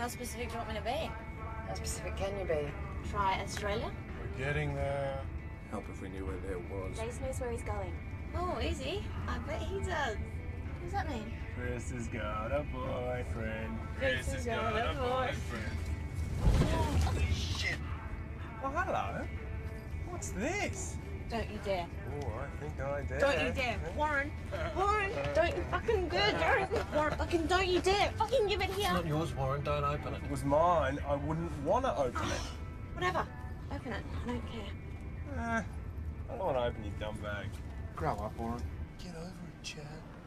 How specific do you want me to be? How specific can you be? Try Australia? We're getting there. Help if we knew where there was. Jace knows where he's going. Oh, easy. I bet he does. What does that mean? Chris has got a boyfriend. Chris has got a boyfriend. Holy shit. Oh, hello. What's this? Don't you dare. Oh, I think I dare. Don't you dare. Warren. Warren, don't you fucking dare. Warren, fucking don't you dare. Fucking give it here. It's not yours, Warren. Don't open it. If it was mine, I wouldn't want to open it. Whatever. Open it. I don't care. I don't want to open your dumb bag. Grow up, Warren. Get over it, Chad.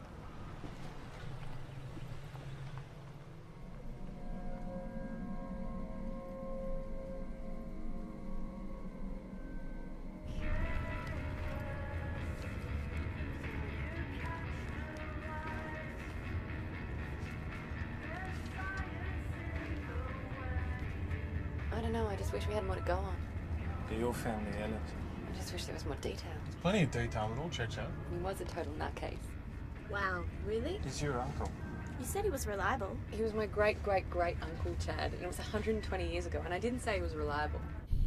I don't know, I just wish we had more to go on. Do your family, Ellen? I just wish there was more detail. Plenty of detail, it all checks out. He was a total nutcase. Wow, really? It's your uncle. You said he was reliable. He was my great-great-great-uncle Chad, and it was 120 years ago, and I didn't say he was reliable.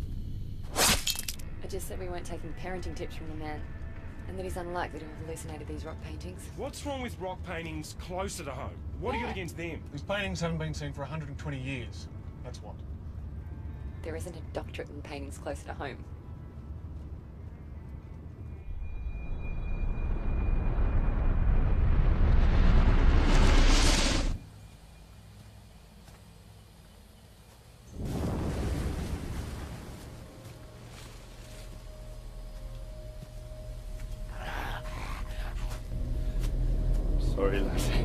I just said we weren't taking parenting tips from the man, and that he's unlikely to have hallucinated these rock paintings. What's wrong with rock paintings closer to home? What do you got against them? These paintings haven't been seen for 120 years. That's what. There isn't a doctorate in paintings closer to home. Sorry, Lassie.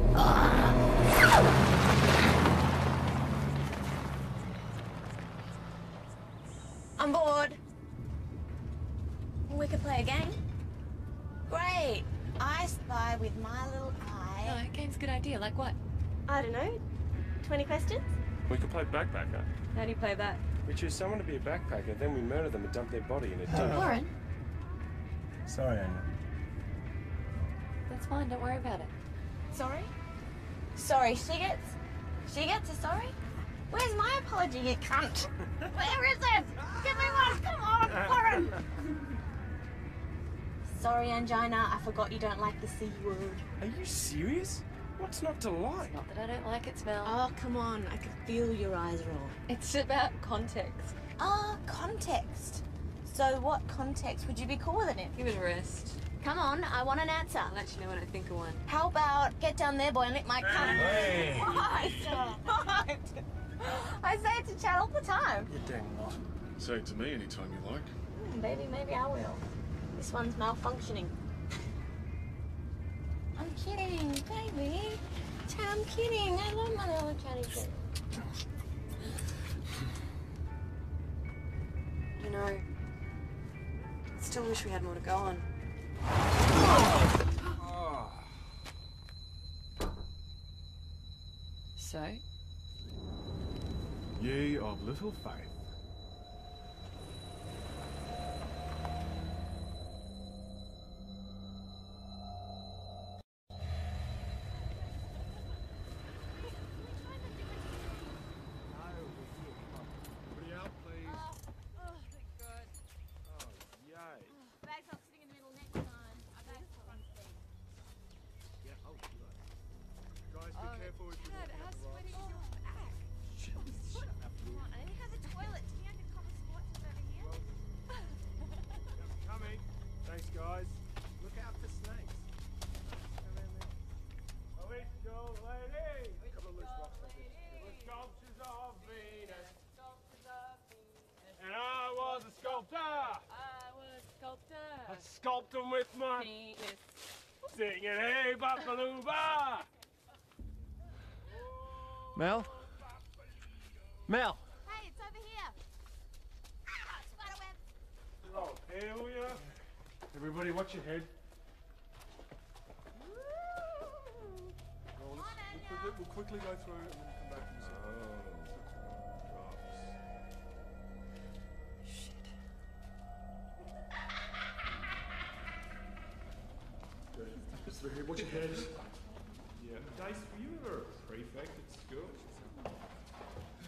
I'm bored. We could play a game. Great. I spy with my little eye. No, game's a good idea. Like what? I don't know. 20 questions? We could play backpacker. How do you play that? We choose someone to be a backpacker, then we murder them and dump their body in a ditch. Warren. Sorry, Anya. That's fine, don't worry about it. Sorry? Sorry, she gets a sorry? Where's my apology, you cunt? Where is it? Give me one, come on, Warren! Sorry, Angina, I forgot you don't like the C word. Are you serious? What's not to like? Not that I don't like it, Smell. Oh, come on, I can feel your eyes roll. It's about context. Ah, context. So what context would you be cool with it in? Give it a rest. Come on, I want an answer. I'll let you know when I think of one. How about get down there, boy, and lick my cunt? Hey. What? I say it to Chad all the time. You dang not. Say it to me anytime you like. Baby, maybe I will. This one's malfunctioning. I'm kidding, baby. Chad, I'm kidding. I love my little chatty shit. You know, I still wish we had more to go on. So? Ye of little faith. Guys, look out for snakes. Celestial lady! A couple of loose rocks like this. The sculptures of Venus. And I was a sculptor. I sculpt them with my penis. Singing hey Bapalooba. Mel? Mel! Hey, it's over here. Spiderweb. Oh, hallelujah. Everybody watch your head. We'll quickly go through and then come back and see. Shit. Watch your head. Yeah. Dice, were you ever a prefect at school?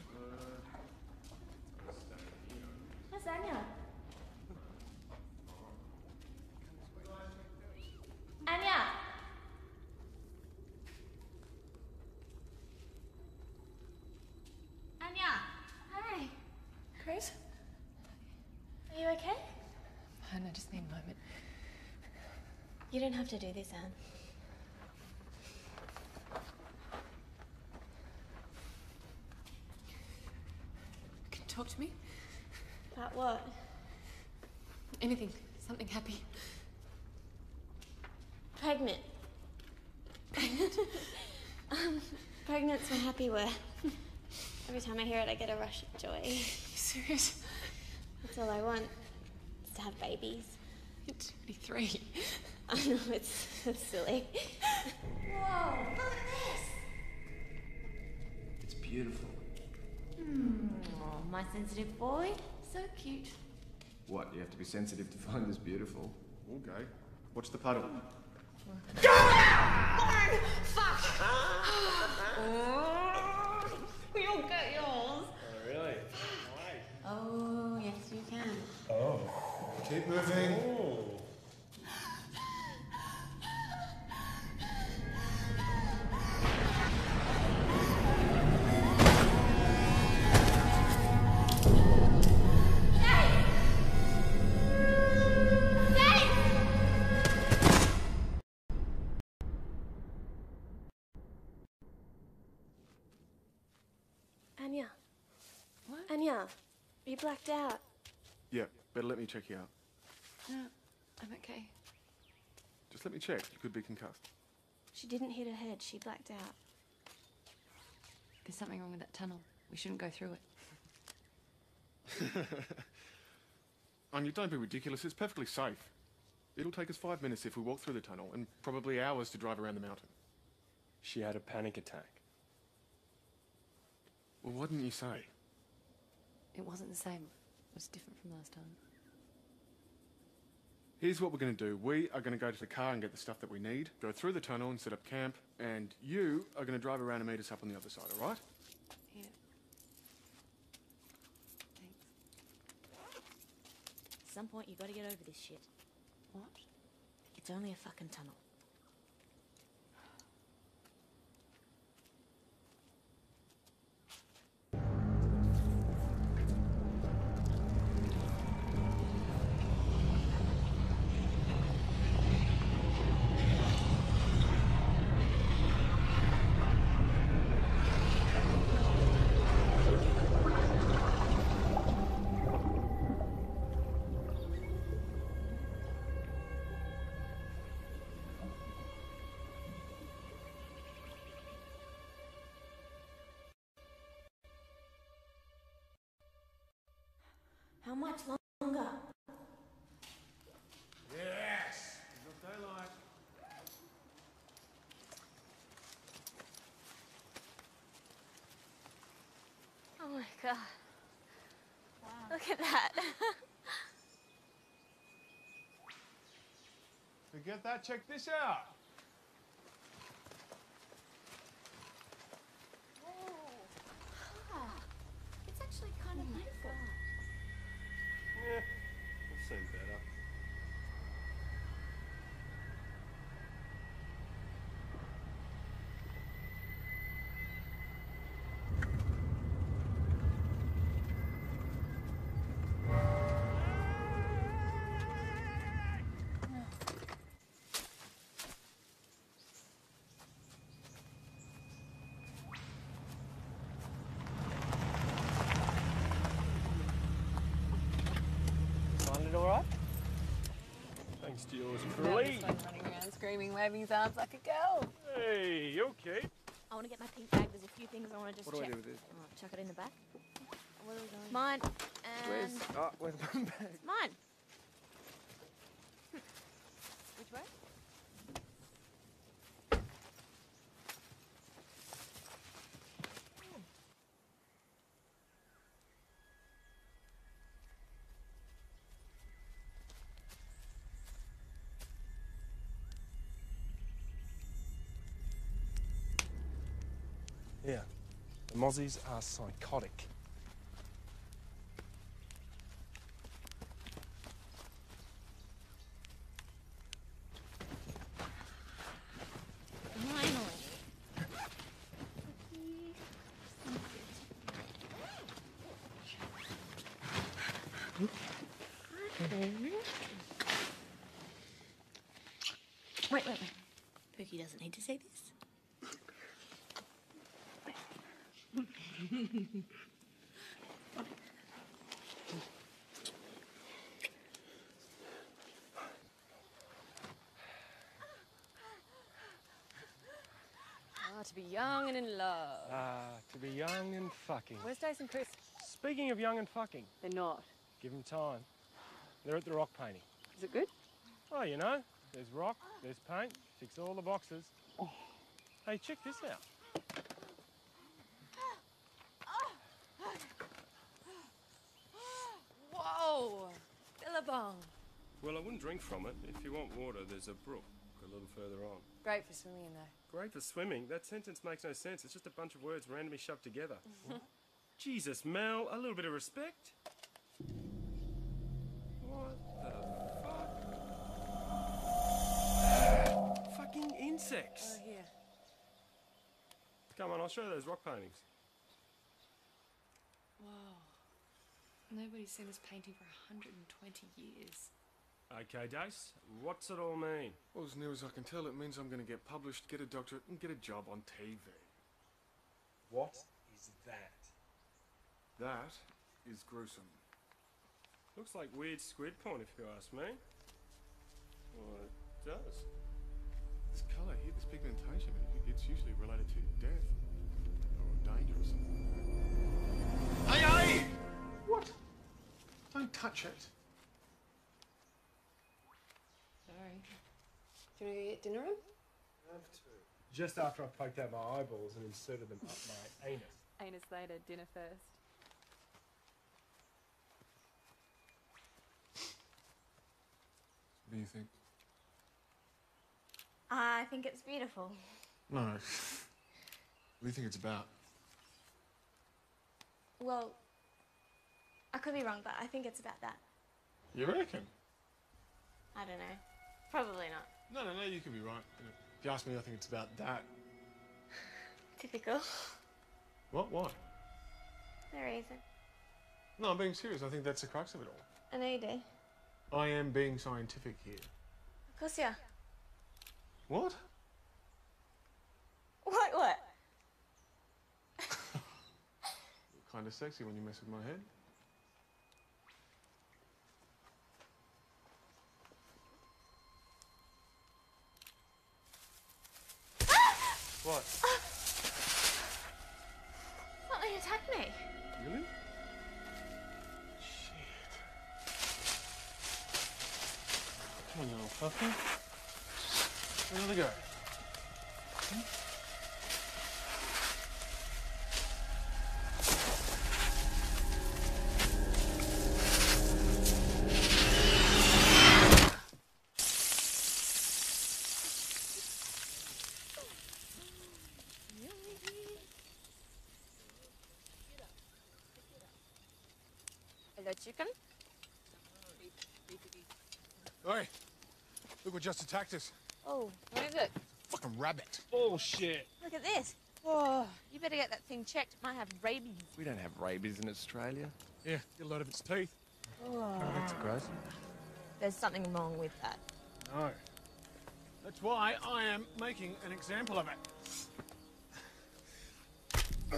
Rose? Are you okay? Fine, I just need a moment. You don't have to do this, Anne. Can you talk to me? About what? Anything. Something happy. Pregnant. Pregnant's my happy word. Every time I hear it, I get a rush of joy. Are you serious? That's all I want, is to have babies. You're 23. I know, it's silly. Whoa, look at this. It's beautiful. Oh, my sensitive boy. So cute. What, you have to be sensitive to find this beautiful? Okay. Watch the puddle. Fuck! You'll get yours. Oh, really? Oh, yes, you can. Oh. Keep moving. Oh. Anya. What? Anya, you blacked out. Yeah, better let me check you out. No, I'm okay. Just let me check. You could be concussed. She didn't hit her head, she blacked out. There's something wrong with that tunnel. We shouldn't go through it. Anya, don't be ridiculous. It's perfectly safe. It'll take us 5 minutes if we walk through the tunnel, and probably hours to drive around the mountain. She had a panic attack. Well, why didn't you say? It wasn't the same. It was different from last time. Here's what we're going to do. We are going to go to the car and get the stuff that we need, go through the tunnel and set up camp, and you are going to drive around and meet us up on the other side, all right? Yeah. Thanks. At some point, you gotta get over this shit. What? It's only a fucking tunnel. How much longer? Yes! There's no daylight. Oh my god. Look at that. Forget that, check this out. It's actually kind of beautiful. Yeah, I've seen better. Find it all right? Thanks to yours truly. Running around screaming, waving his arms like a girl. Hey, you okay? I want to get my pink bag. There's a few things I want to just What do I check. do with this? Oh, chuck it in the back. Where are we going? Mine. Where's... And Oh, where's my bag? mine. Which way? Yeah. The Mozzies are psychotic. Finally. Wait. Pookie doesn't need to see this. Ah, to be young and in love. To be young and fucking. Where's Dace and Chris? Speaking of young and fucking, They're not. give them time. They're at the rock painting. Is it good? Oh, you know, there's rock, there's paint, ticks all the boxes. Hey, check this out. Whoa! Billabong. Well, I wouldn't drink from it. If you want water, there's a brook a little further on. Great for swimming in there. Great for swimming. That sentence makes no sense. It's just a bunch of words randomly shoved together. Jesus, Mel, a little bit of respect. What the fuck? Fucking insects. Oh, here. Come on, I'll show you those rock paintings. Whoa. Nobody's seen this painting for 120 years. Okay, Dace, what's it all mean? Well, as near as I can tell, it means I'm going to get published, get a doctorate, and get a job on TV. What is that? That is gruesome. Looks like weird squid porn, if you ask me. Well, it does. This colour here, this pigmentation, it's usually related to death or danger or something like that. Hey! What? Don't touch it. Sorry. Do you want to get dinner room? Just after I poked out my eyeballs and inserted them up my anus. Anus later, dinner first. What do you think? I think it's beautiful. No. What do you think it's about? Well, I could be wrong, but I think it's about that. You reckon? I don't know. Probably not. No, you could be right. If you ask me, I think it's about that. Typical. What? Why? No reason. No, I'm being serious. I think that's the crux of it all. I know you do. I am being scientific here. Of course you are. What? What? Kind of sexy when you mess with my head. What? Something attacked me. Really? Come on, you little fucker. Where'd they go? Hello, chicken. Oi! Look what just attacked us. Oh, what is it? Fucking rabbit. Bullshit. Look at this. Oh, you better get that thing checked. It might have rabies. We don't have rabies in Australia. Yeah, get a load of its teeth. Oh, That's gross. there's something wrong with that. No. That's why I am making an example of it.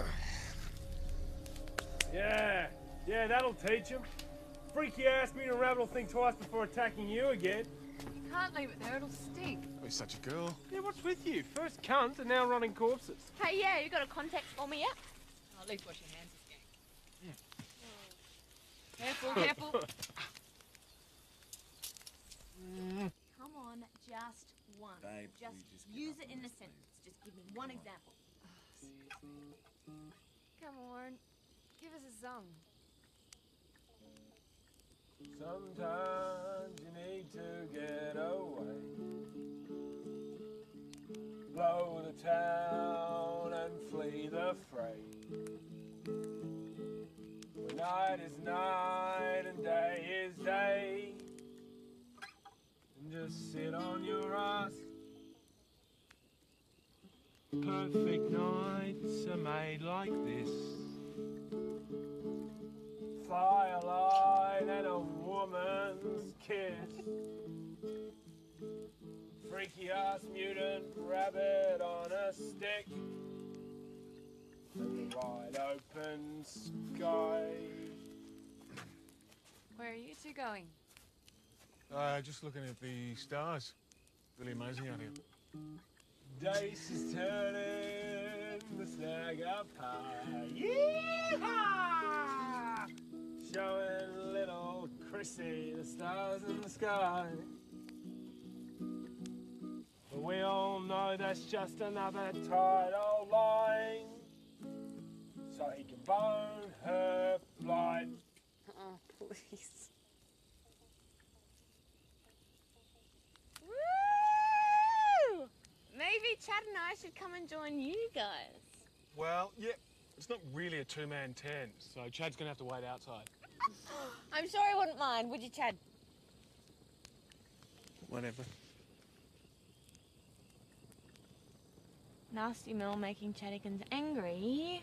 Yeah, that'll teach him. Freaky ass me to unravel a thing twice before attacking you again. You can't leave it there, it'll stink. Oh, you're such a girl. Yeah, what's with you? First cunt and now running corpses. Hey, yeah, you got a contact for me yet? Oh, at least wash your hands this game. Careful. Come on, just one. Babe, just we just get use up it in a sentence. Just give me one example. Come on. Give us a song. Sometimes you need to get away. Blow the town and flee the fray. When night is night and day is day. And just sit on your ass. Perfect nights are made like this. Firelight and a kiss. Freaky ass mutant rabbit on a stick. And wide open sky. Where are you two going? Just looking at the stars. Really amazing out here. Dice is turning, the snag up high. Yeehaw! Showing little Chrissy the stars in the sky. But we all know that's just another tidal line. So he can bone her flight. Oh, please. Woo! Maybe Chad and I should come and join you guys. Well, yeah, it's not really a two-man tent, so Chad's gonna have to wait outside. I'm sure he wouldn't mind, would you, Chad? Whatever. Nasty Mill making Chaddikins angry.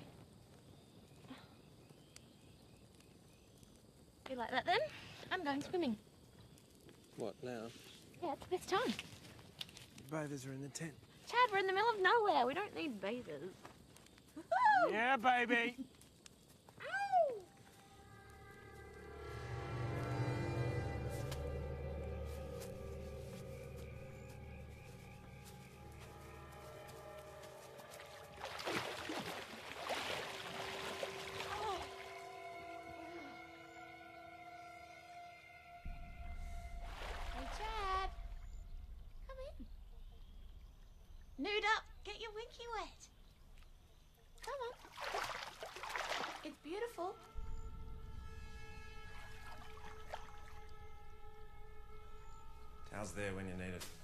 You like that then? I'm going swimming. What now? Yeah, it's the best time. Bathers are in the tent. Chad, we're in the middle of nowhere. We don't need bathers. Yeah, baby. Ow! Hey, Chad. Come in. Nude up. Get your winky wet. Come on. It's beautiful. Towel's there when you need it.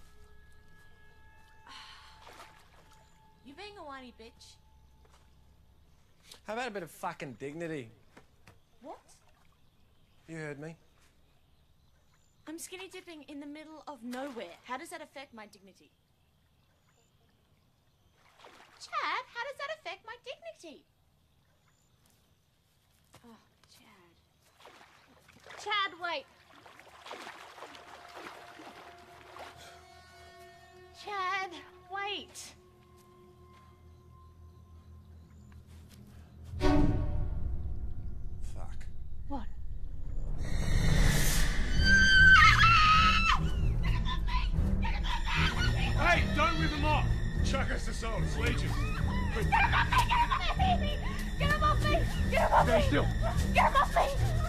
You being a whiny bitch. How about a bit of fucking dignity? What? You heard me. I'm skinny dipping in the middle of nowhere. How does that affect my dignity? Chad, how does that affect my dignity? Oh, Chad. Chad, wait. Chad, wait. Fuck. What? Hey, don't rip him off! Chuck us the salt, it's Legion. Get him off me! Get him off me! Get him off me! Stay still. Get him off me!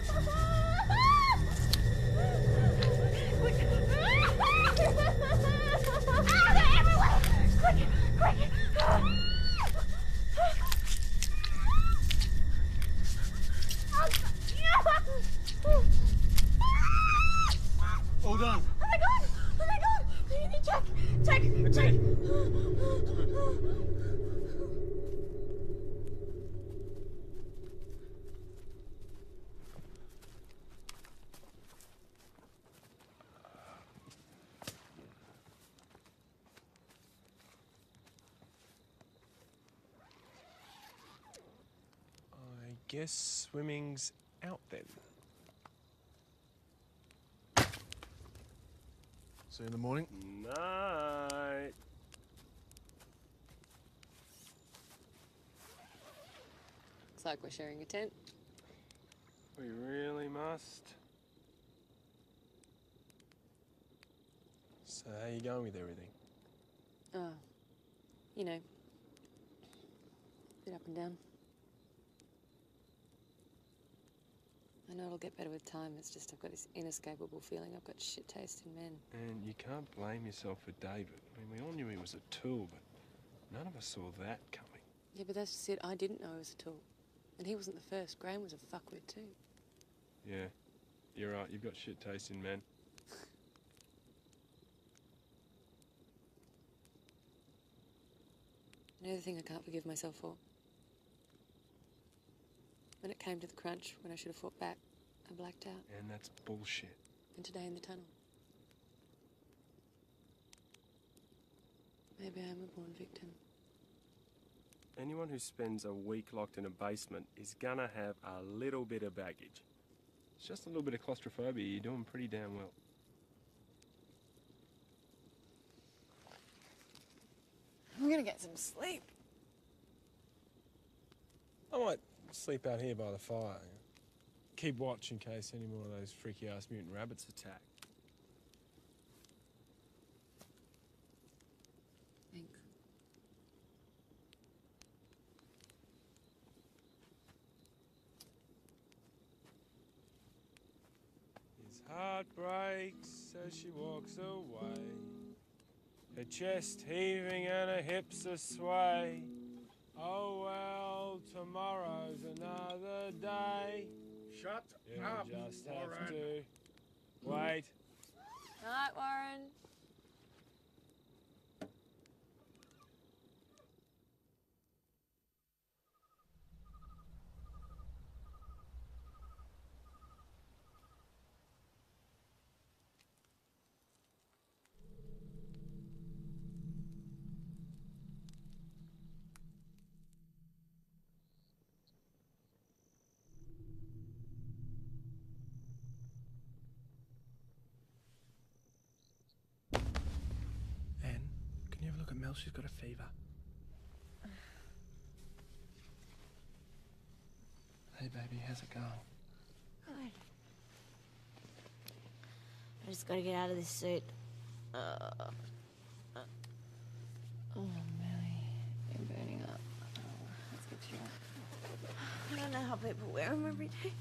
Ah, they're everywhere! Quick! Quick! All done. Oh my god! Oh my god! Check! Check! That's it. I guess swimming's out then. See you in the morning. Night. Looks like we're sharing a tent. We really must. So how you going with everything? Oh, you know, bit up and down. I know it'll get better with time. It's just I've got this inescapable feeling I've got shit taste in men. And you can't blame yourself for David. I mean, we all knew he was a tool, but none of us saw that coming. Yeah, but that's just it. I didn't know he was a tool. And he wasn't the first. Graham was a fuckwit too. Yeah, you're right. You've got shit taste in men. Another thing I can't forgive myself for. When it came to the crunch, when I should have fought back, I blacked out. And that's bullshit. And today in the tunnel. Maybe I'm a born victim. Anyone who spends a week locked in a basement is gonna have a little bit of baggage. It's just a little bit of claustrophobia. You're doing pretty damn well. I'm gonna get some sleep. I might sleep out here by the fire. Keep watch in case any more of those freaky-ass mutant rabbits attack. Thanks. His heart breaks as she walks away, her chest heaving and her hips a-sway. Oh well, tomorrow's another day. Shut You'll up, just have Warren. to wait. Night, Warren. Anne, can you have a look at Mel? She's got a fever. Hey baby, how's it going? Good. I just gotta get out of this suit. Oh, Millie, you're burning up. Oh, let's get you up. I don't know how people wear them every day.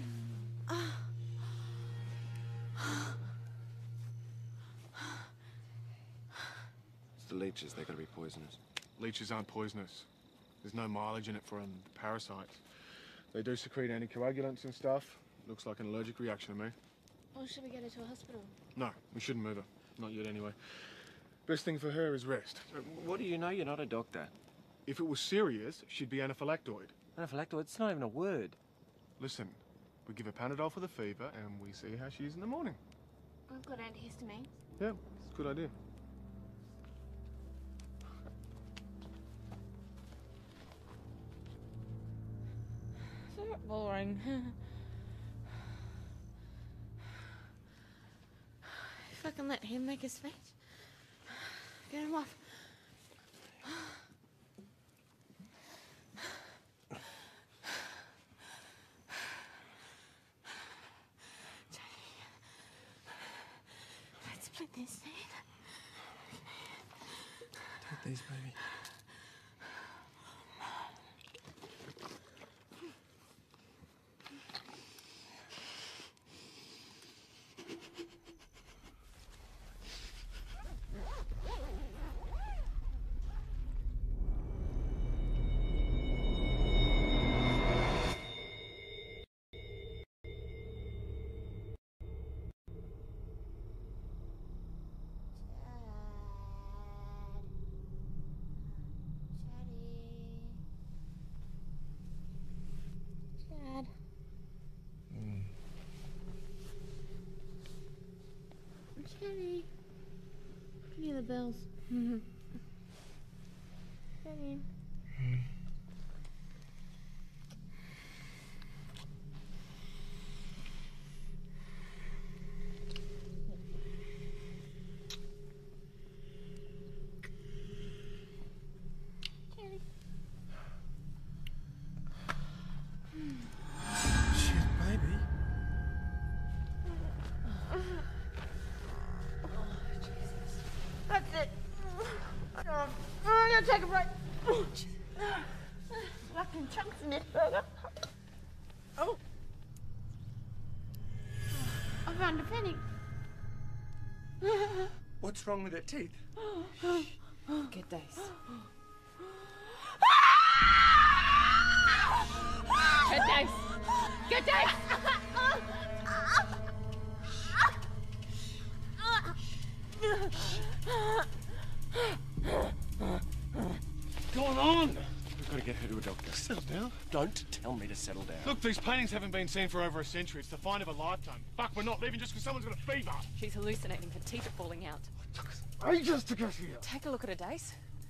It's the leeches. They're going to be poisonous. Leeches aren't poisonous. There's no mileage in it for parasites. They do secrete anticoagulants and stuff. Looks like an allergic reaction to me. Well, should we get her to a hospital? No, we shouldn't move her. Not yet, anyway. Best thing for her is rest. What do you know? You're not a doctor. If it was serious, she'd be anaphylactoid. Anaphylactoid, it's not even a word. Listen, we give her Panadol for the fever, and we see how she is in the morning. I've got antihistamines. Yeah, it's a good idea. So boring. If I can let him make his speech. Get him off. Let's split this scene. Take these, baby. Dad. Jenny. I can hear the bells. Jenny. Jenny. Shit, baby. That's it. I'm gonna take a break. Fucking chunks in this burger. Oh. I found a penny. What's wrong with her teeth? Good days. Good days. Good days. What's going on? We've got to get her to a doctor. Settle down. Don't tell me to settle down. Look, these paintings haven't been seen for over a century. It's the find of a lifetime. Fuck, we're not leaving just because someone's got a fever. She's hallucinating. Her teeth are falling out. Took us ages to get here. Take a look at her, Dace.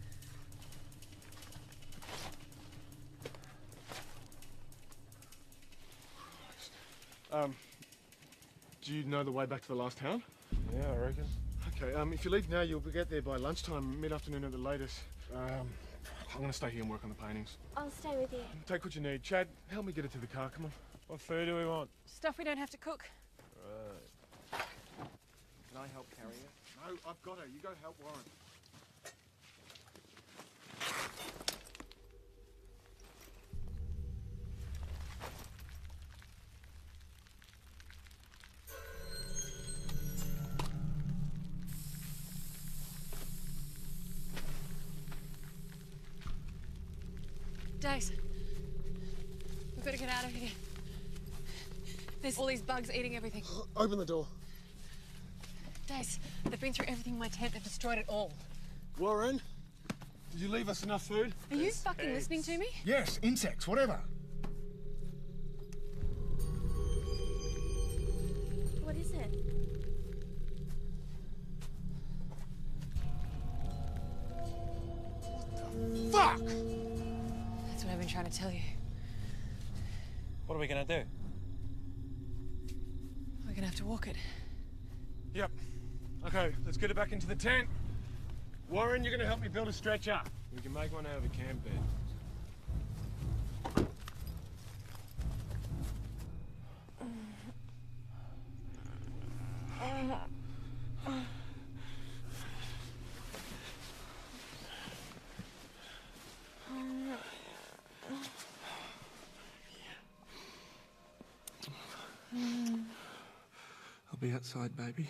Do you know the way back to the last town? Yeah, I reckon. Okay, if you leave now, you'll get there by lunchtime, mid-afternoon at the latest. I'm gonna stay here and work on the paintings. I'll stay with you. Take what you need. Chad, help me get it to the car, come on. What food do we want? Stuff we don't have to cook. Right. Can I help carry it? No, I've got her. You go help Warren. Dace, we've got to get out of here. There's all these bugs eating everything. Open the door. Dace, they've been through everything in my tent. They've destroyed it all. Warren, did you leave us enough food? Are you fucking listening to me? Yes, insects, whatever. What is it? Fuck! That's what I've been trying to tell you. What are we gonna do? We're gonna have to walk it. Yep. Okay, let's get it back into the tent. Warren, you're gonna help me build a stretcher. We can make one out of a camp bed. I'll be outside, baby.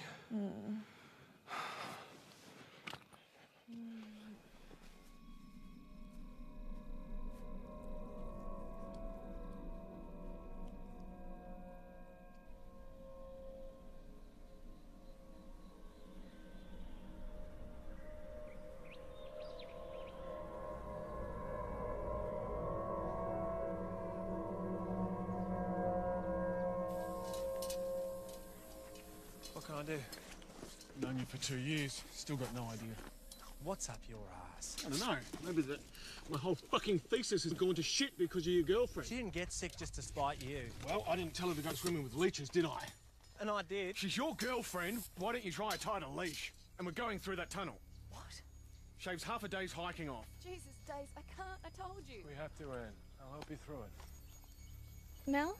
What can I do? Known you for 2 years, still got no idea. What's up your ass? I don't know. Maybe that my whole fucking thesis has gone to shit because of your girlfriend. She didn't get sick just to spite you. Well, I didn't tell her to go swimming with leeches, did I? And I did. She's your girlfriend. Why don't you try a tighter leash? And we're going through that tunnel. What? Shaves half a day's hiking off. Jesus, Dace, I can't. I told you. We have to, Anne. I'll help you through it. Mel?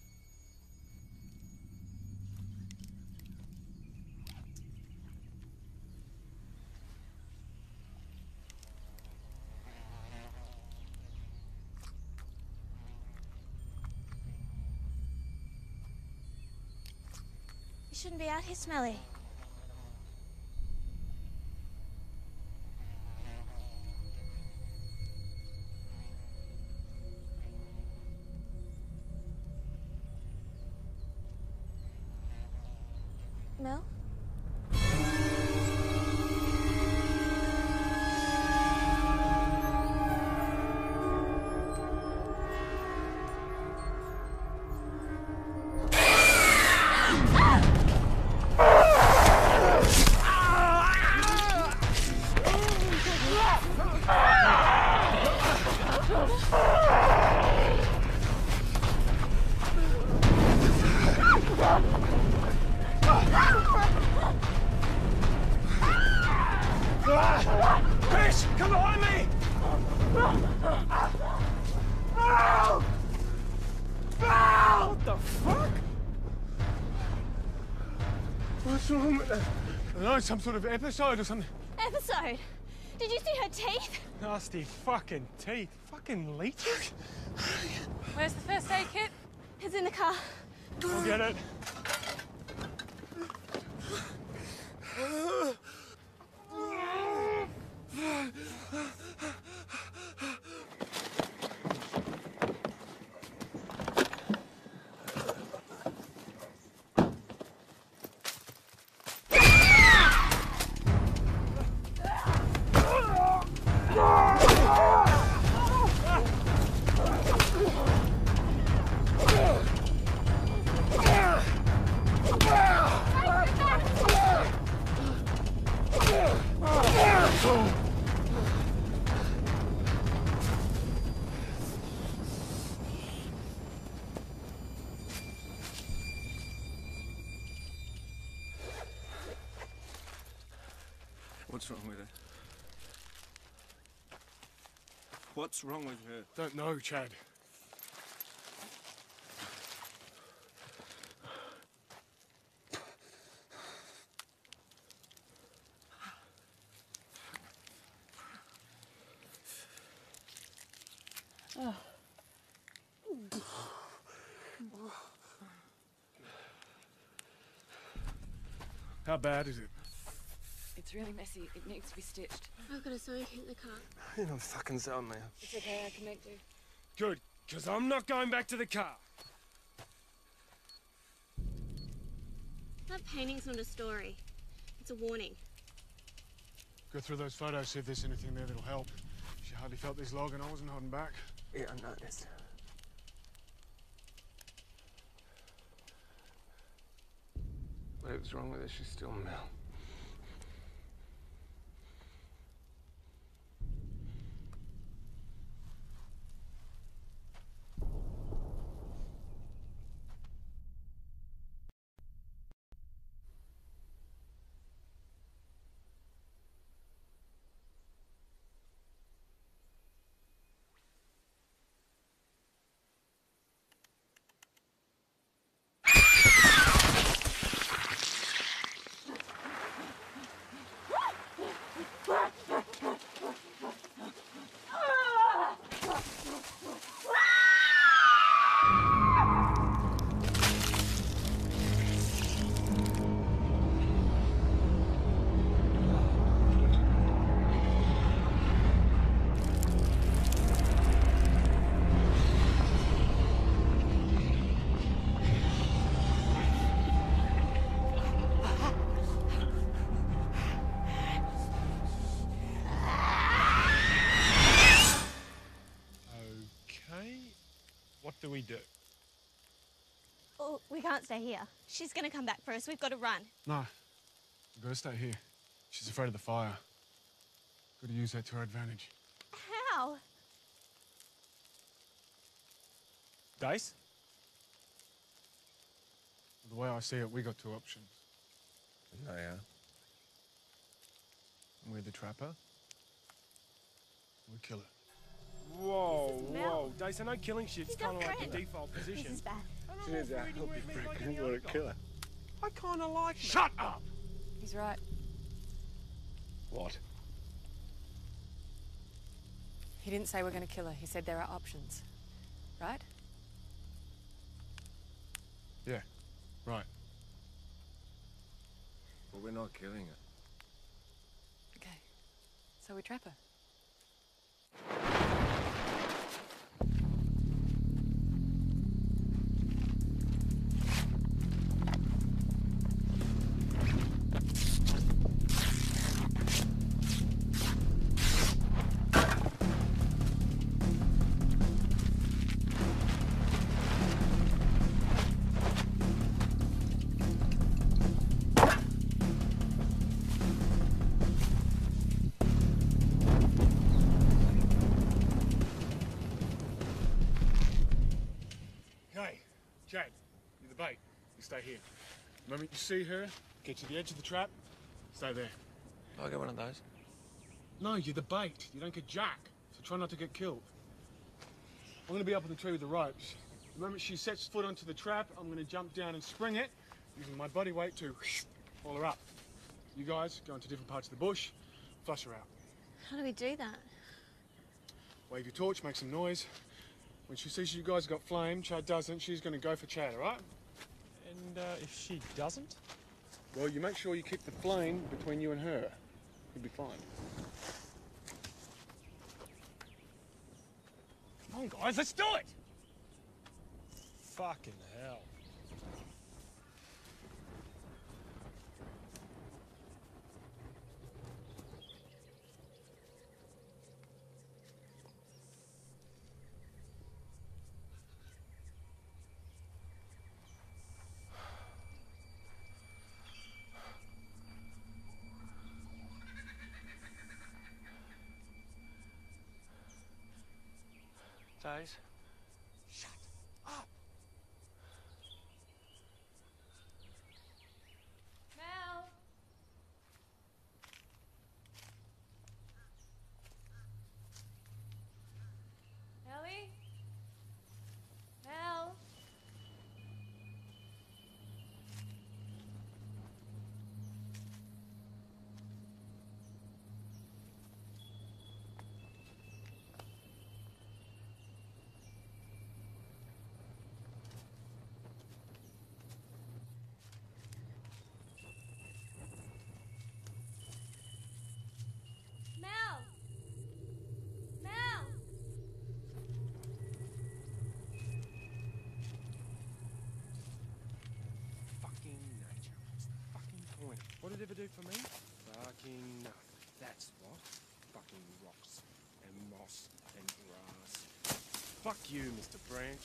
You shouldn't be out here, Smelly. Mel? Chris, come behind me! What the fuck? What's wrong with that? I don't know, some sort of episode or something. Episode? Did you see her teeth? Nasty fucking teeth. Fucking leeches? Where's the first aid kit? It's in the car. I'll get it. What's wrong with it? What's wrong with her? Don't know, Chad. How bad is it? It's really messy. It needs to be stitched. I've got a sewing kit in the car. You're not fucking selling me. It's okay, I can make do. Good, because I'm not going back to the car. That painting's not a story. It's a warning. Go through those photos, see if there's anything there that'll help. She hardly felt this log and I wasn't holding back. Yeah, I noticed. Whatever's wrong with her, she's still Mel. What do we do? Oh, we can't stay here. She's gonna come back for us. We've got to run. No. We've got to stay here. She's afraid of the fire. Got to use that to our advantage. How? Dice? The way I see it, we got two options. No, yeah. We're the trapper. We kill her. Whoa, This is Mel. whoa. Dyson, no killing shit's He's kind our of like friend. the default position. This is bad. Turns out I'll be freaking want to kill her. I kind of like Mel. Shut up! He's right. What? He didn't say we're going to kill her. He said there are options. Right? Yeah, right. But we're not killing her. Okay. So we trap her. Hey, Chad, you're the bait. You stay here. The moment you see her, get to the edge of the trap, stay there. I'll get one of those. No, you're the bait. You don't get jack. So try not to get killed. I'm gonna be up on the tree with the ropes. The moment she sets foot onto the trap, I'm gonna jump down and spring it, using my body weight to haul her up. You guys go into different parts of the bush, flush her out. How do we do that? Wave your torch, make some noise. When she sees you guys got flame, Chad doesn't, she's gonna go for Chad, alright? And if she doesn't? Well, you make sure you keep the flame between you and her. You'll be fine. Come on, guys, let's do it! Fucking hell. Days? Shut up! Mel! it ever do for me? Fucking nothing. That's what. Fucking rocks and moss and grass. Fuck you, Mr. Branch.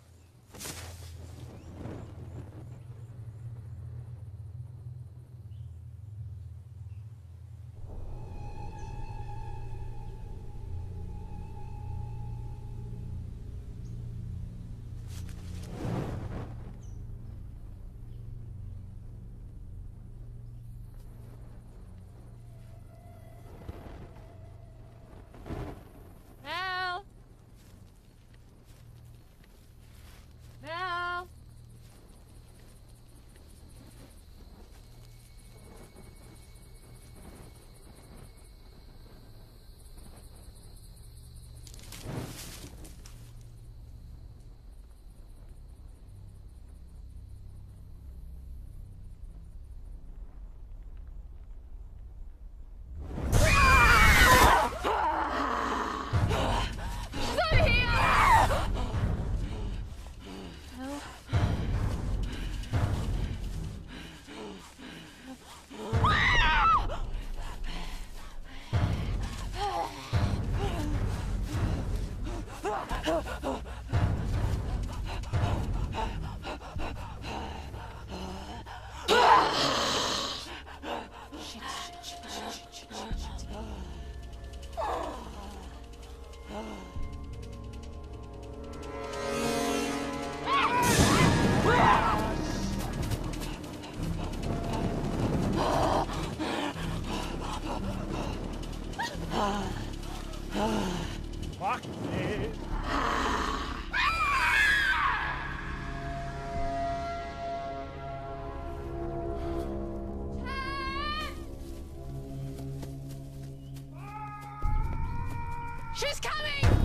Mel! Mel! Fuck it. She's coming!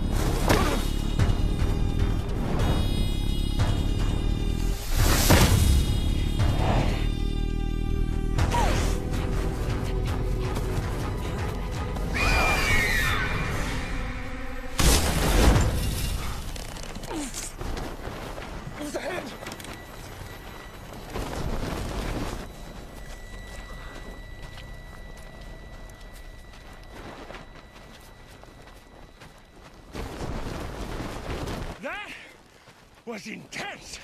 That was intense.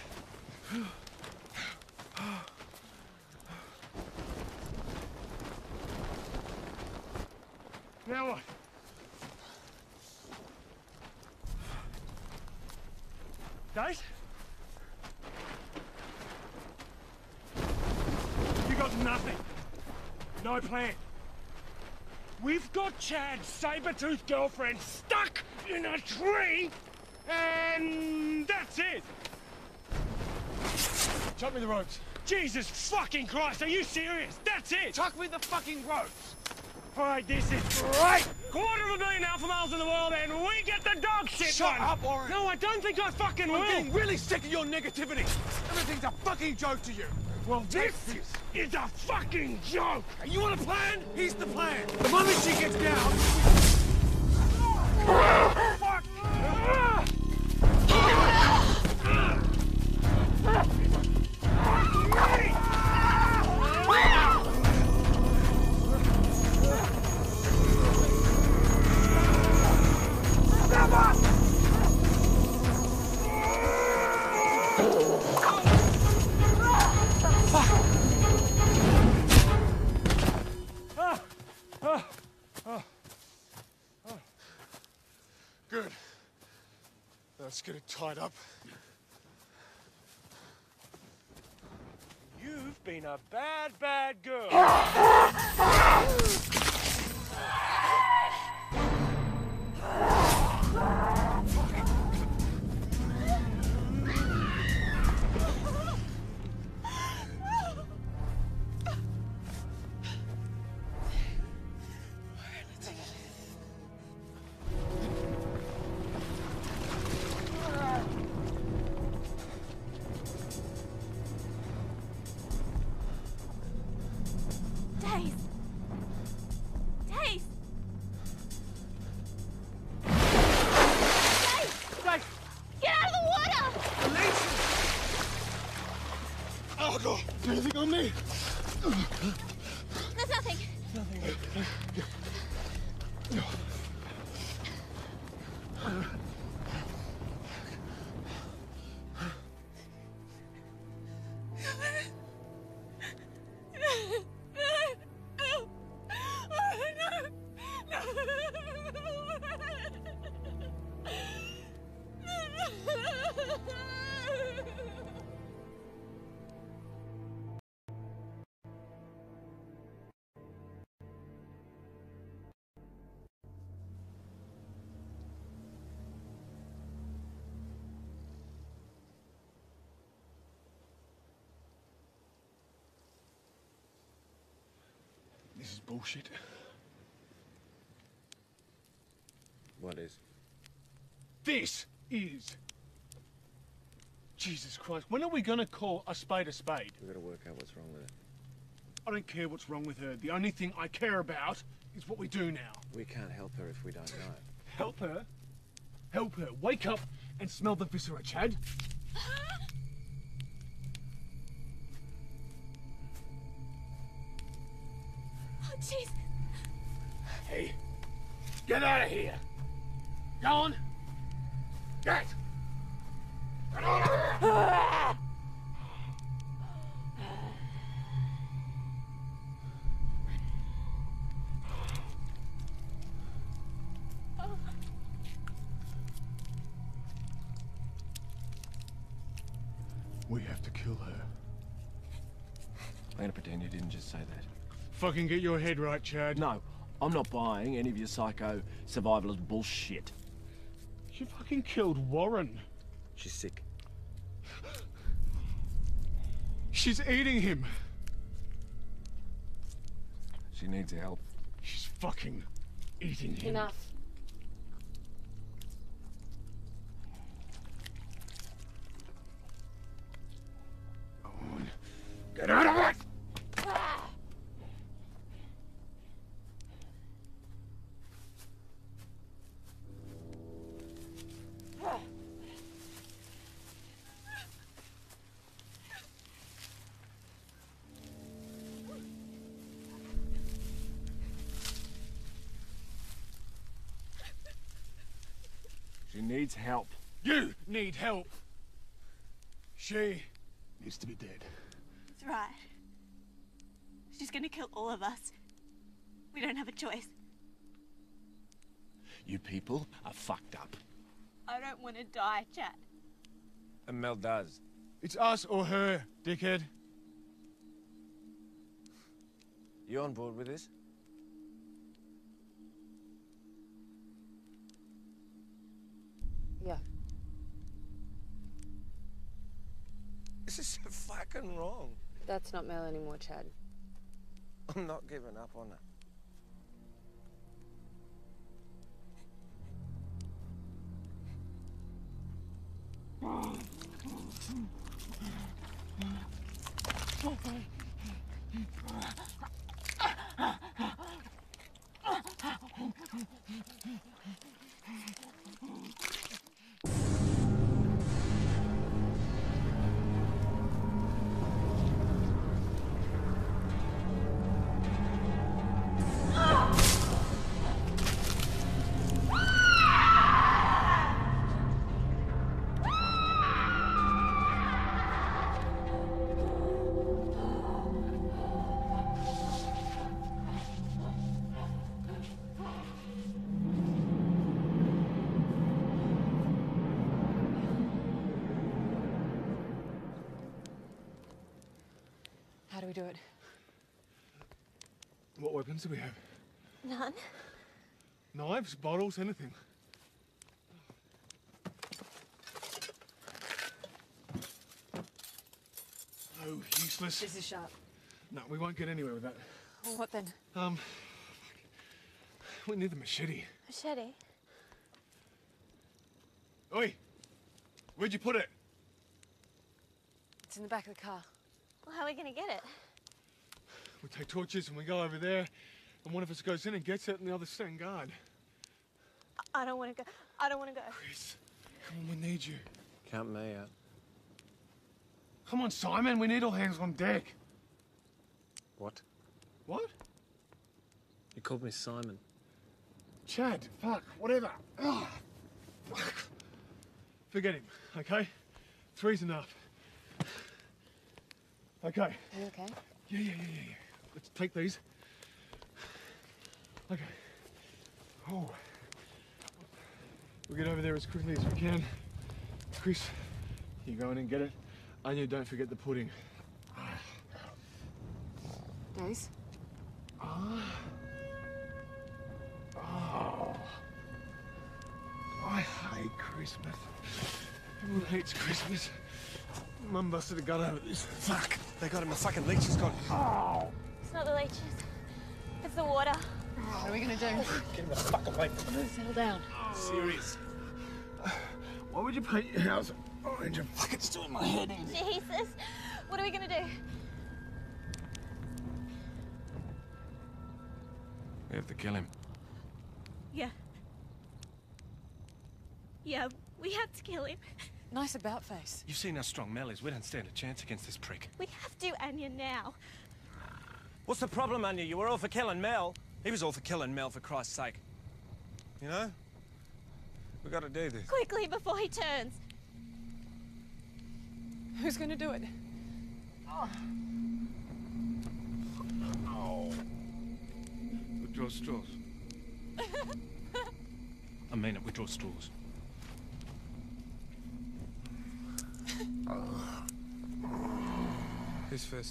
Now what? Date? You got nothing. No plan. We've got Chad's saber-toothed girlfriend stuck in a tree, and that's it. Chuck me the ropes. Jesus fucking Christ, are you serious? That's it! Chuck me the fucking ropes. Alright, this is great! $250,000 alpha males in the world, and we get the dog shit Shut one! up, Warren. No, I don't think I fucking will! I'm getting really sick of your negativity. Everything's a fucking joke to you. Well, this is a fucking joke! You want a plan? Here's the plan. The moment she gets down... Fuck! Good. Let's get it tied up. You've been a bad, bad girl. Dace! Dace! Dace! Get out of the water! Oh, God. Anything on me? There's nothing. This is bullshit. What is? This is. Jesus Christ, when are we gonna call a spade a spade? We've got to work out what's wrong with it. I don't care what's wrong with her. The only thing I care about is what we do now. We can't help her if we don't know. Help her? Help her. Wake up and smell the viscera, Chad. Oh, jeez. Hey, get out of here. Go on. Get. Get out of here. We have to kill her. I'm gonna pretend you didn't just say that. Fucking get your head right, Chad. No, I'm not buying any of your psycho survivalist bullshit. She fucking killed Warren. She's sick. She's eating him. She needs help. She's fucking eating him. Enough. Go on. Get out of it! She needs help. You need help. She needs to be dead. That's right. She's gonna kill all of us. We don't have a choice. You people are fucked up. I don't want to die, Chad. And Mel does. It's us or her, dickhead. You on board with this? Yeah. This is so fucking wrong. That's not Mel anymore, Chad. I'm not giving up on her. How do we do it? What weapons do we have? None. Knives, bottles, anything. Oh, useless. This is sharp. No, we won't get anywhere with that. Well, what then? We need the machete. Machete? Oi! Where'd you put it? It's in the back of the car. Well, how are we gonna get it? We take torches and we go over there, and one of us goes in and gets it, and the others stand guard. I don't want to go. I don't want to go. Chris, come on, we need you. Count me out. Come on, Simon, we need all hands on deck. What? What? called me Simon. Chad, fuck, whatever. Ugh, fuck. Forget him, okay? 3's enough. Okay. Are you okay? Yeah. Let's take these. Okay. Oh. We'll get over there as quickly as we can. Chris, you go in and get it. Anya, don't forget the pudding. Days? Oh. I hate Christmas. Everyone hates Christmas. Mum busted a gun over this. Fuck! They got him. The fucking leech has got him. Oh. It's not the leeches. It's the water. What are we gonna do? Get him the fuck away from me. Settle down. Serious. Why would you paint your house orange? I'm fucking still in my head. Jesus. What are we gonna do? We have to kill him. Yeah. Yeah, we have to kill him. Nice about face. You've seen how strong Mel is. We don't stand a chance against this prick. We have to, Anya, now. What's the problem, Anya? You were all for killing Mel. He was all for killing Mel, for Christ's sake. You know? We gotta do this. Quickly, before he turns. Who's gonna do it? Withdraw straws. I mean it, withdraw straws. Who's first?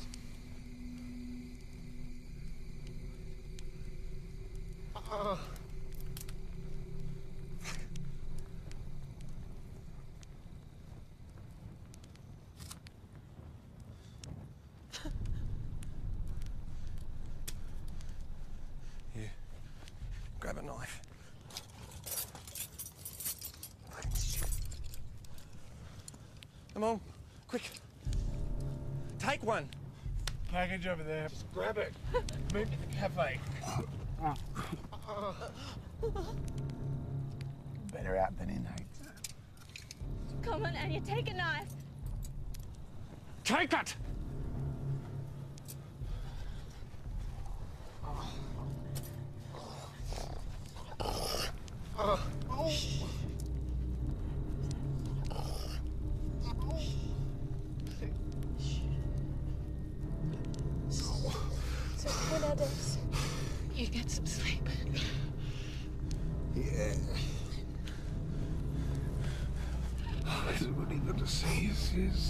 Here. Grab a knife. Come on, quick. Take one. Package over there. Just grab it. Move to the cafe. Better out than in, hey? Come on, Anya, take a knife. Take it! You get some sleep. Yeah. Oh, it's really good to see you, sis.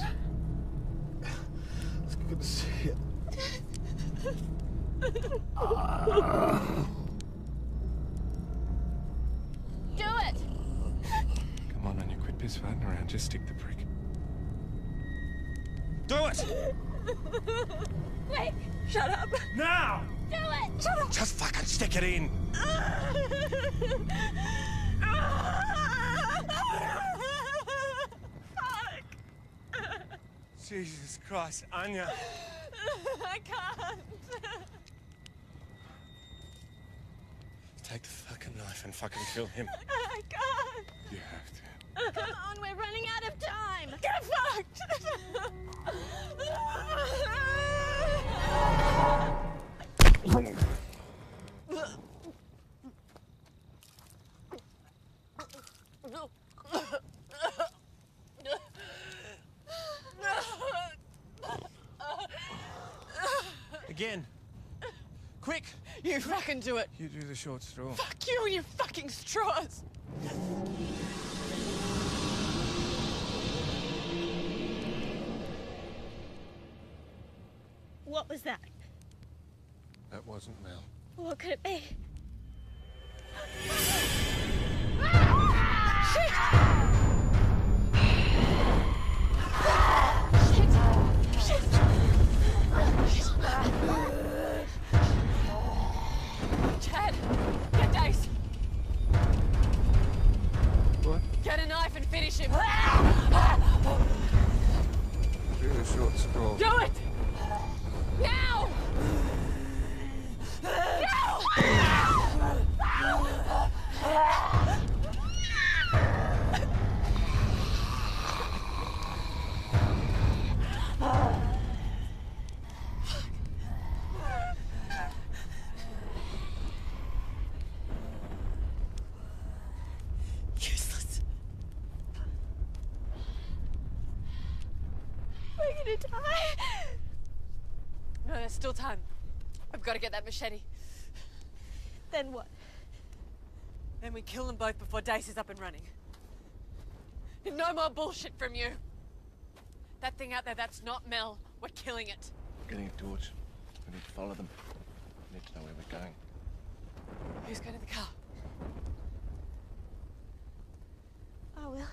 It's good to see you. Do it! Come on, Anya, quit piss farting around. Just stick the prick. Do it! Quick! Shut up! Now! Do it! Shut up! Just fucking stick it in! Fuck! Jesus Christ, Anya. I can't. Take the fucking knife and fucking kill him. I can't. You have to. Come on, we're running out of time. Get fucked. Again. Quick! You fucking do it. You do the short straw. Fuck you and your fucking straws. What was that? That wasn't Mel. What could it be? Chad, get Dace. What? Get a knife and finish him. Do the short straw. Do it! Now! Now! gonna die. No, there's still time. I've got to get that machete. Then what? Then we kill them both before Dace is up and running. And no more bullshit from you. That thing out there, that's not Mel. We're killing it. Getting a torch. We need to follow them. We need to know where we're going. Who's going to the car? I will.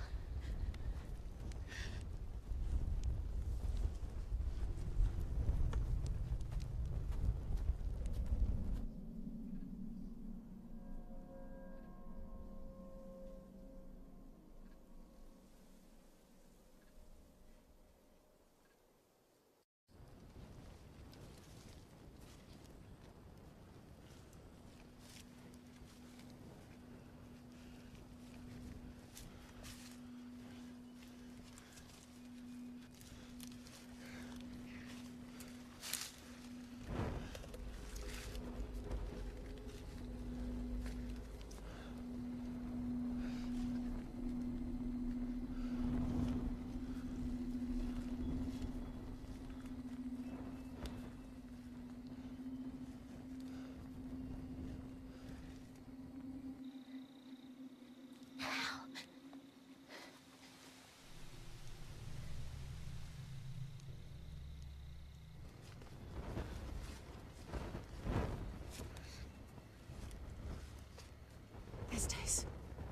There's Dace.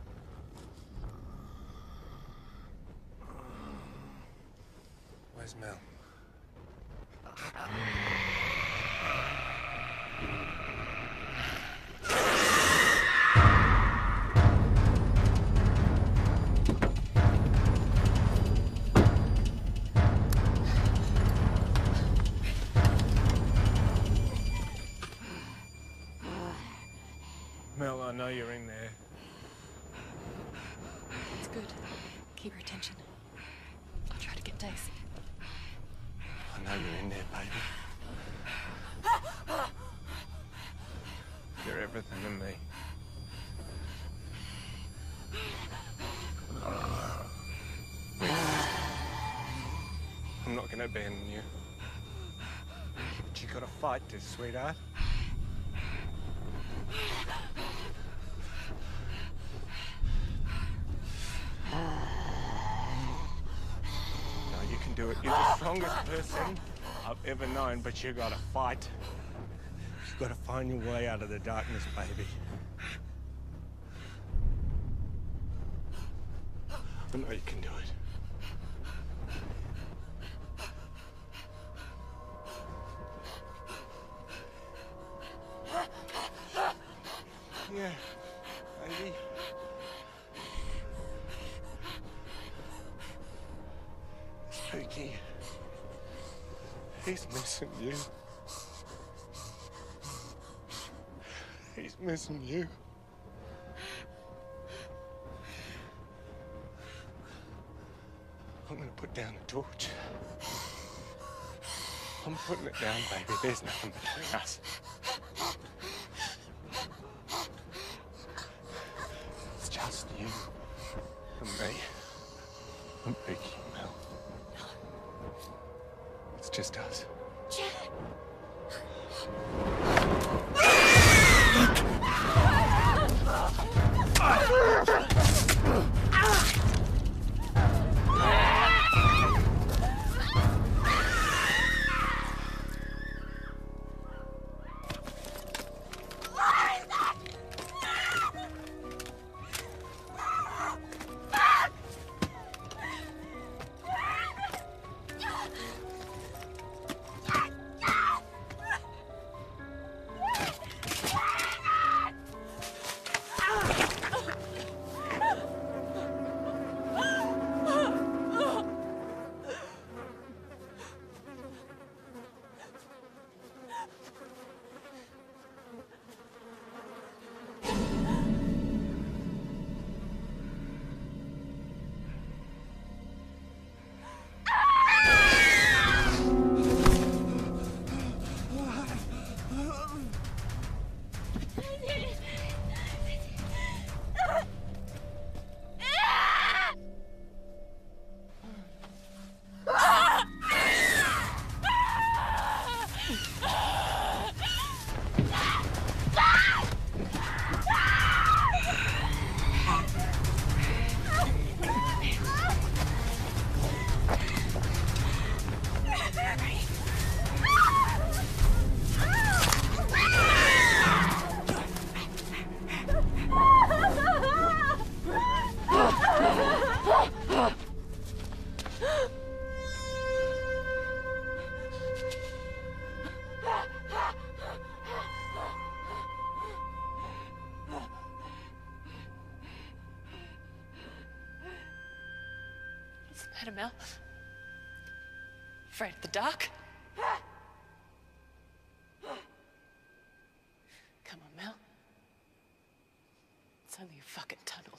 Where's Mel? Mel, I know you're in there. It's good. Keep her attention. I'll try to get Dace. I know you're in there, baby. You're everything to me. I'm not gonna abandon you. But you gotta fight this, sweetheart. No, you can do it. You're the strongest person I've ever known, but you gotta fight. You gotta find your way out of the darkness, baby. I know you can do it. Yeah, baby. Spooky. He's missing you. He's missing you. I'm gonna put down the torch. I'm putting it down, baby. There's nothing between us. It's just you and me. I'm begging you, Mel. It's just us. Annabelle? Afraid of the dark? Come on, Mel. It's only a fucking tunnel.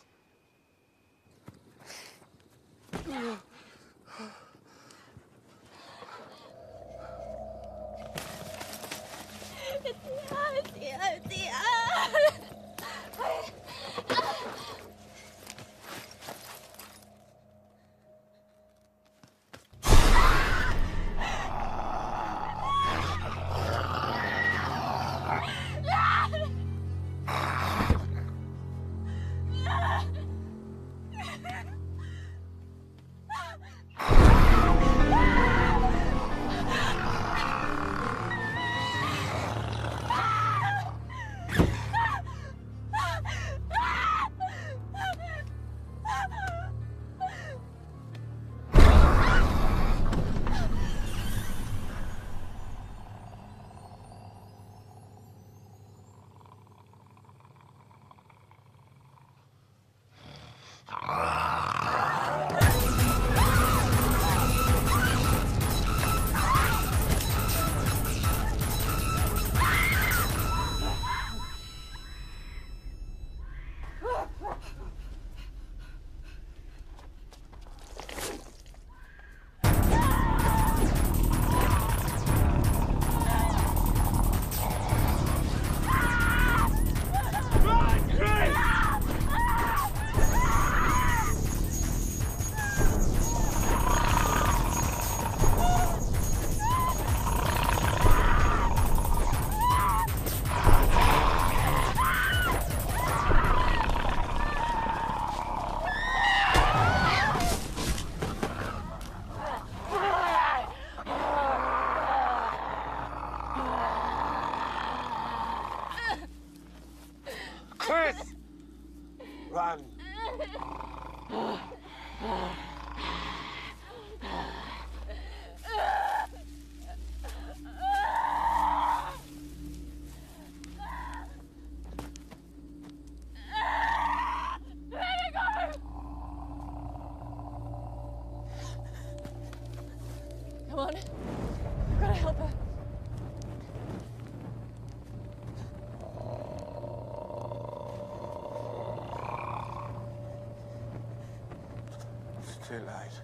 It's here. Chris! Run! Come on. I've gotta help her. It's too late.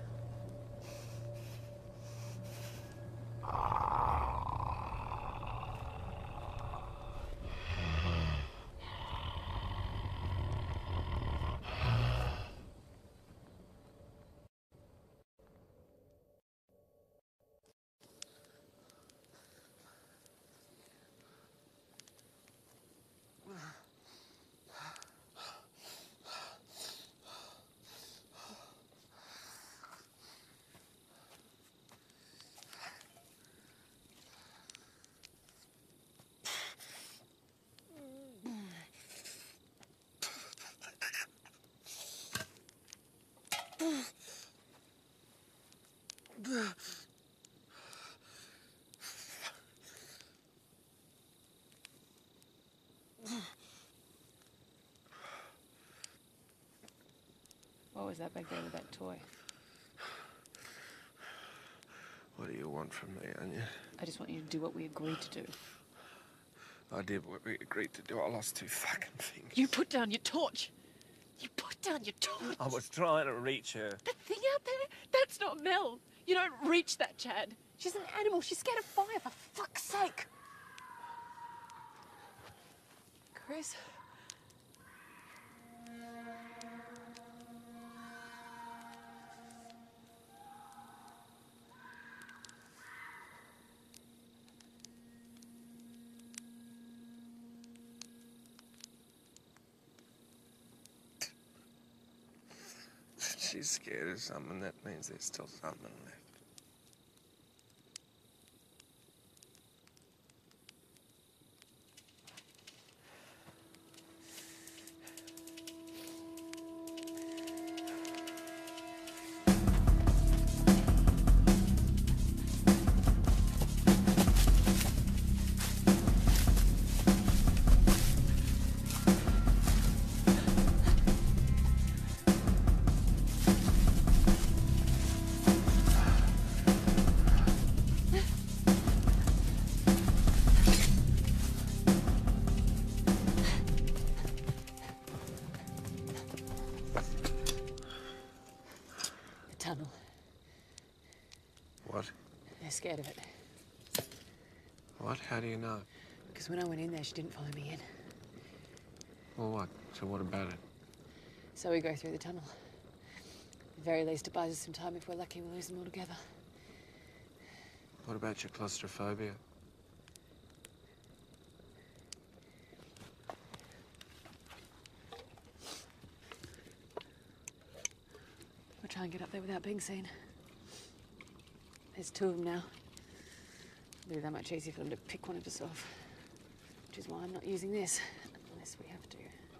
What was that back there with that toy? What do you want from me, Anya? I just want you to do what we agreed to do. I did what we agreed to do. I lost 2 fucking fingers. You put down your torch. You put down your torch. I was trying to reach her. That thing out there? That's not Mel. You don't reach that, Chad. She's an animal. She's scared of fire, for fuck's sake. Chris? She's scared of something. That means there's still something left. scared of it. What? How do you know? Because when I went in there, she didn't follow me in. Well, what? So what about it? So we go through the tunnel. At the very least, it buys us some time. If we're lucky, we'll lose them altogether. What about your claustrophobia? We'll try and get up there without being seen. There's 2 of them now. It'll be that much easier for them to pick one of us off. Which is why I'm not using this, unless we have to.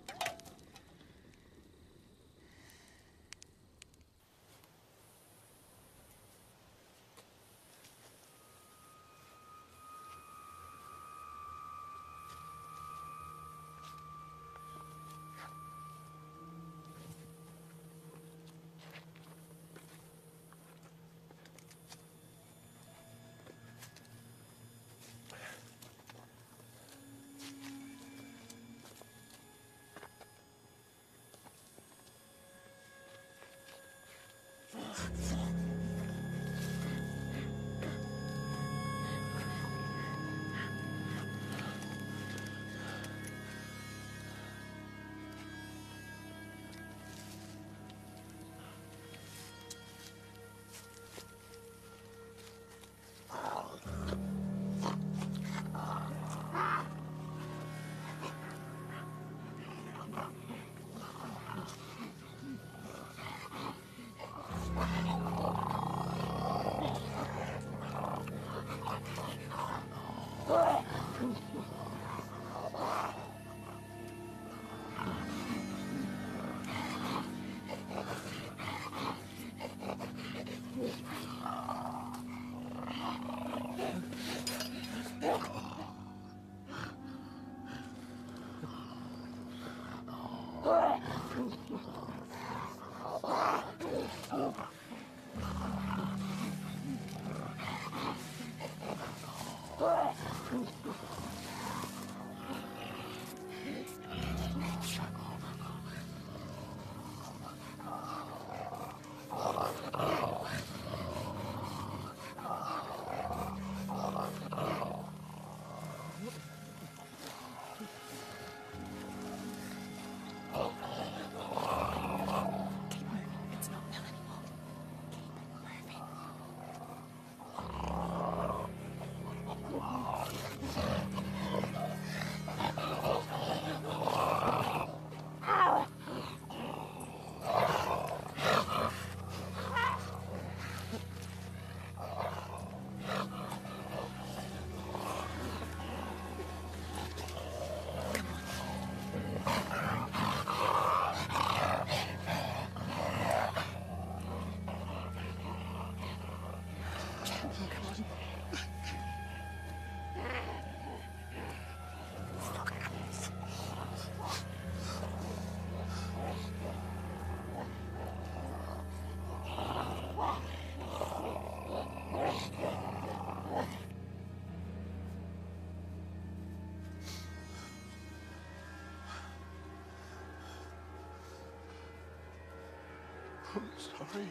I'm sorry.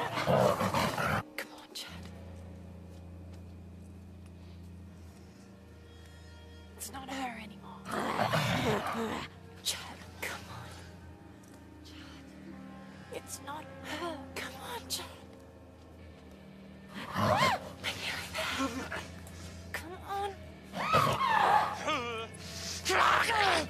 Come on, Chad. It's not her anymore. Chad, come on. Chad. It's not her. Come on, Chad. I hear that. Come on. Fuck.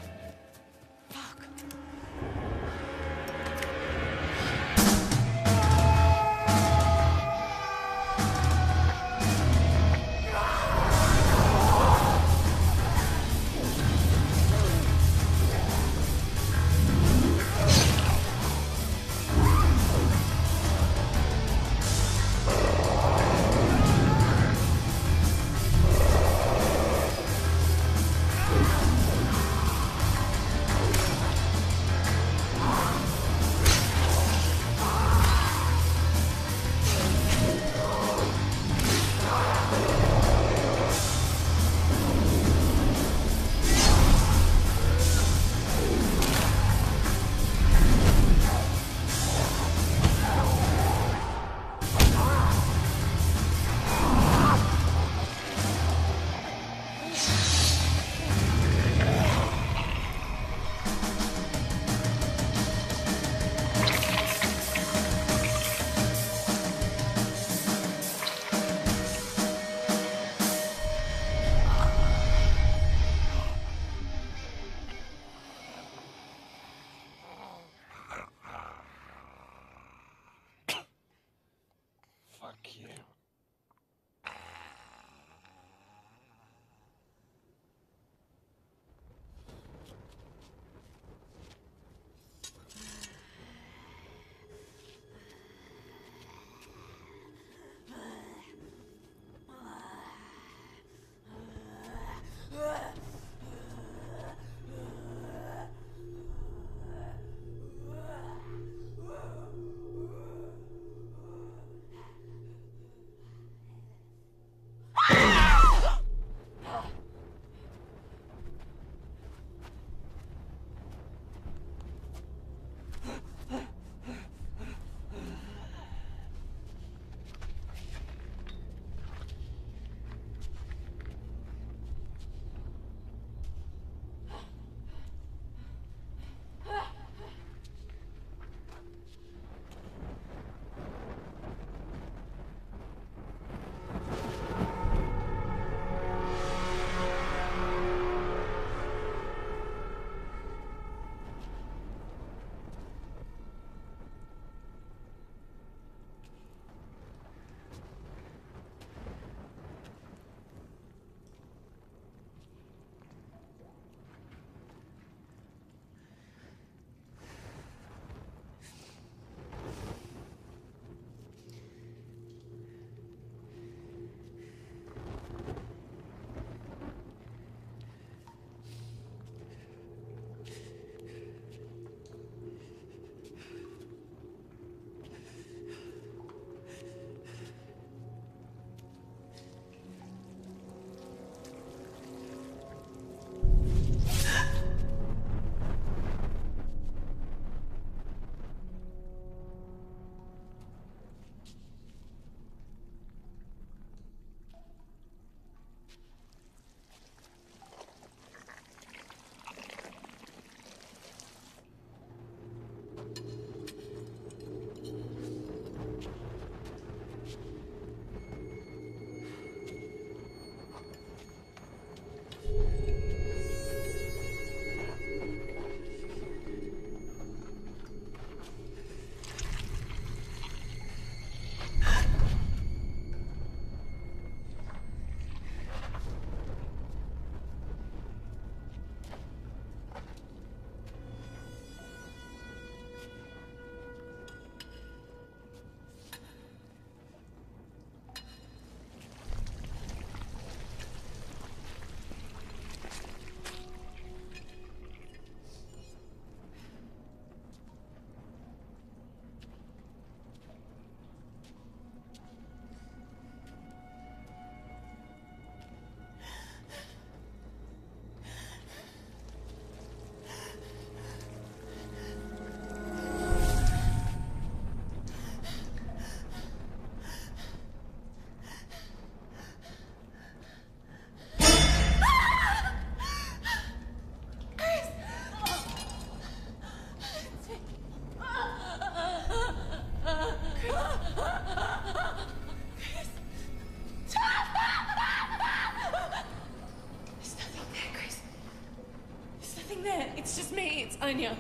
It's just me. It's Anya.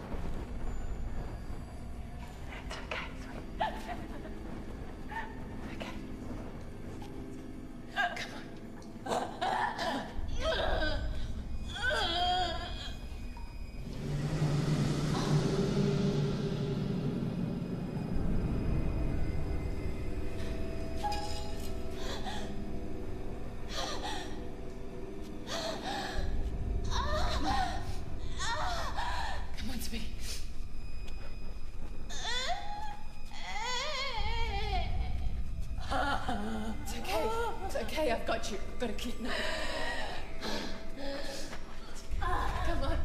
It's okay, sweet. Okay. Come on. Come on, sweetie. It's okay. It's okay. I've got you. I've got a kid now. Come on.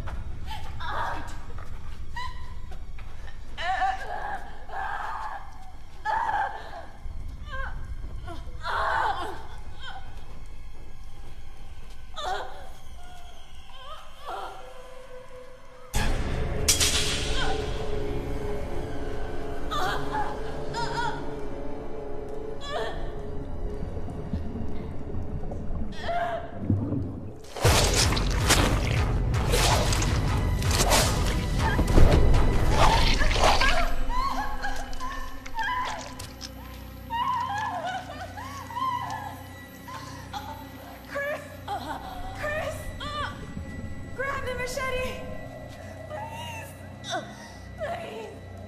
Grab the machete! Please! Please!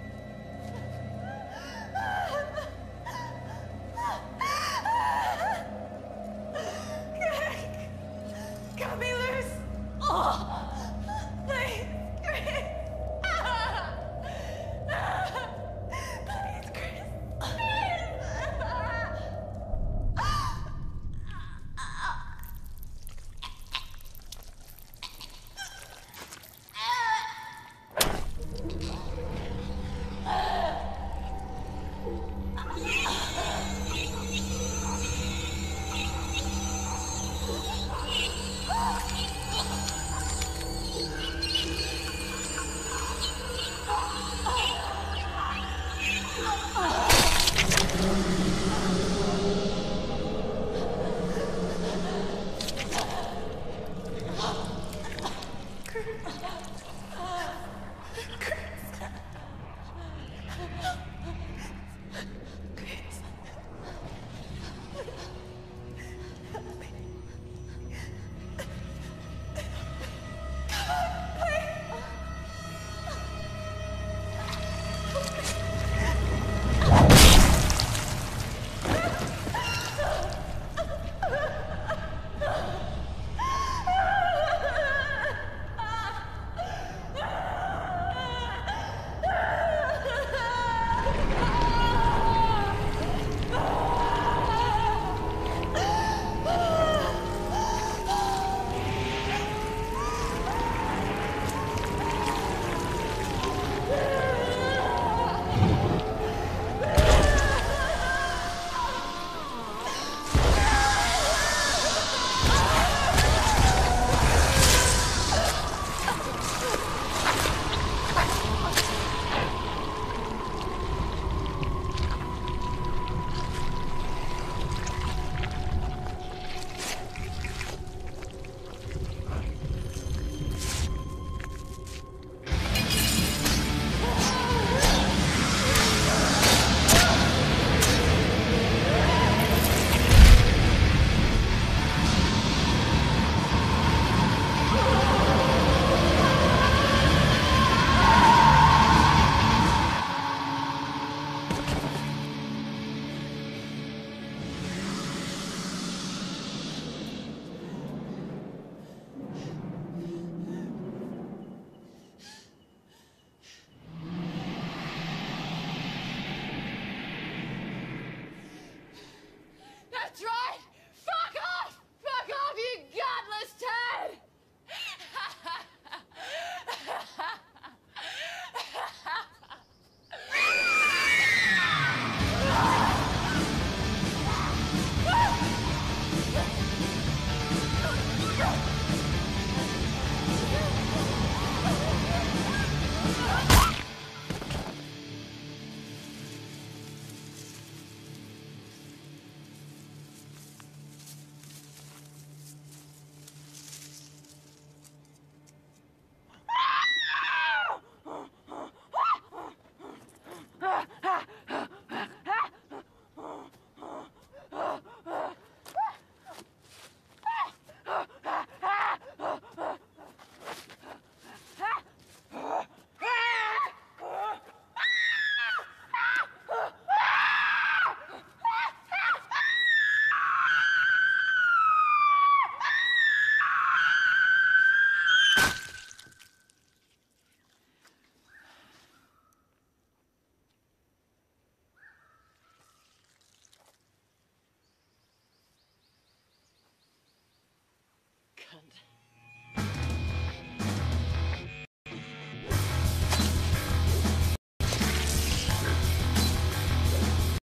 Greg! Cut me loose! Please! Chris! Please, Chris! Chris!